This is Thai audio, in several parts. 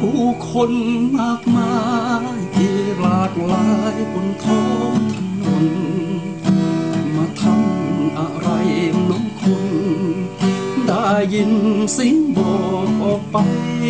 ผู้คนมากมายที่หลากหลายบนท้องถนนมาทำอะไรน้องคุณได้ยินเสียงบอกออกไป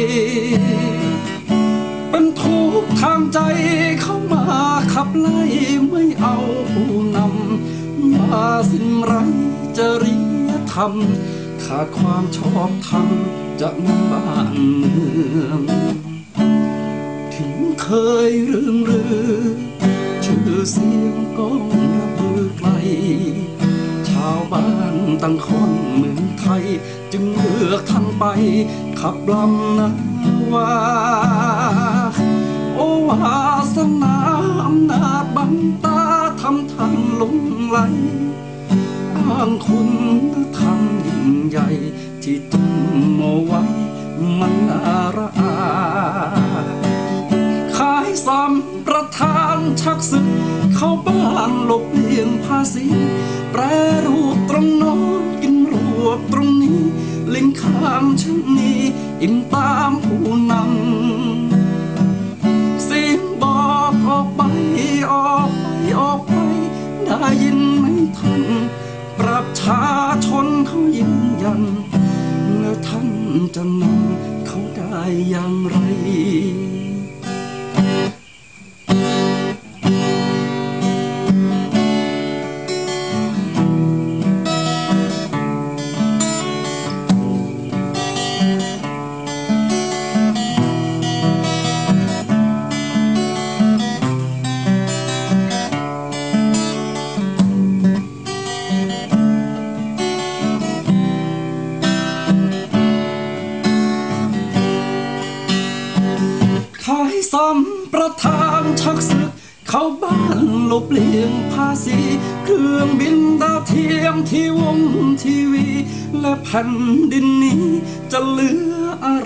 เป็นทุกข์ทางใจเข้ามาขับไล่ไม่เอาผู้นำมาสิ้นไร้จริยธรรมขาดความชอบธรรมจะนำบ้านเมืองถึงเคยเรื่องลือชื่อเสียงก้องระเบือไกลชาวบ้านตั้งคนเมืองไทยจึงเลือกท่านไปขับลำนาวาโอวาสนาอำนาจบังตาทำท่านหลงไหลอ้างคุณธรรมยิ่งใหญ่ที่ตั้งเอาไว้มันอาระอาขายสัมประทานชักศึกเข้าบ้านหลบเลี่ยงภาษีแปรรูปตรงโน้นกินรวบตรงนี้ลิงข้ามชั้นนี้อิ่มตามผู้นำเสียงบอกออกไปออกไปออกไปได้ยินไหมท่านประชาชนเขายืนยันแล้วท่านจะนำเขาได้อย่างไรขายสัมประทานชักศึกเข้าบ้านหลบเลี่ยงภาษีเครื่องบินดาวเทียมที่วงทีวีและแผ่นดินนี้จะเหลืออะไร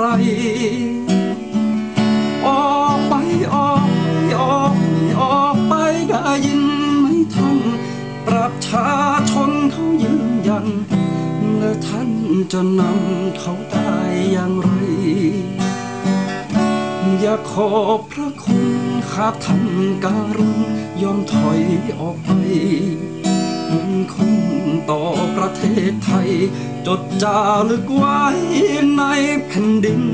ออกไปออกไปออกไปออกไปได้ยินไหมท่านประชาชนเขายืนยันและท่านจะนำเขาได้อย่างไรอยากขอบพระคุณข้าท่านการุณยอมถอยออกไปบุญคุณต่อประเทศไทยจดจารึกไว้ในแผ่นดิน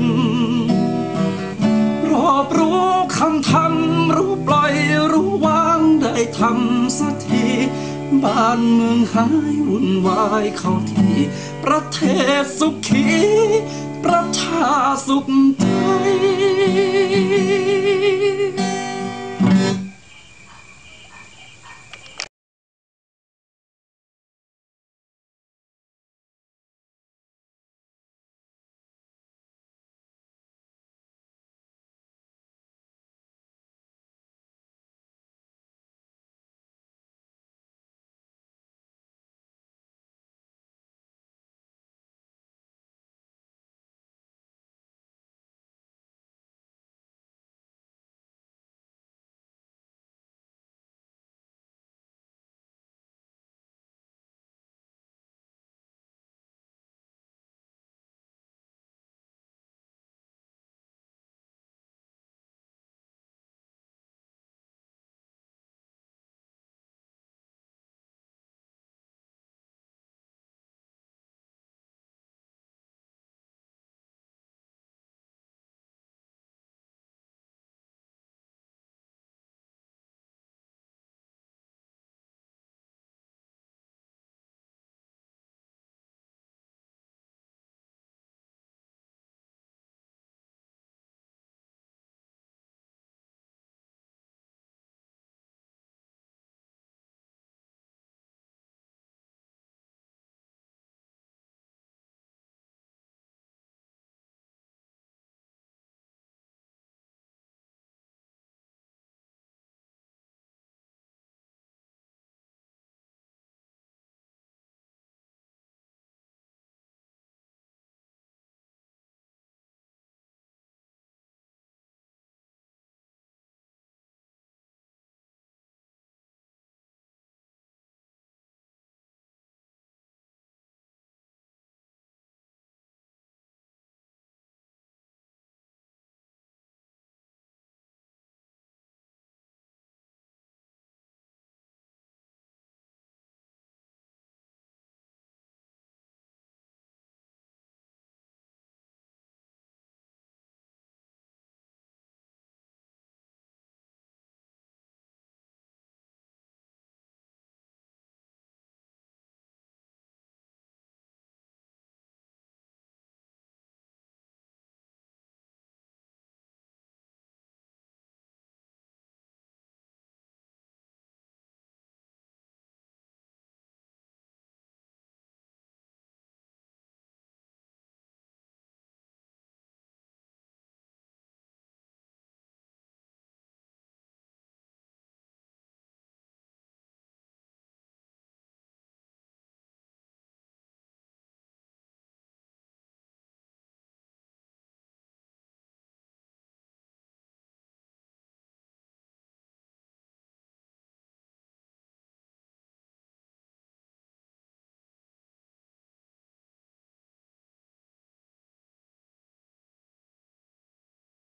รอบรู้คำทำรู้ปล่อยรู้วางได้ทำสักทีบ้านเมืองหายวุ่นวายเข้าที่ประเทศสุขีประชาสุขใจ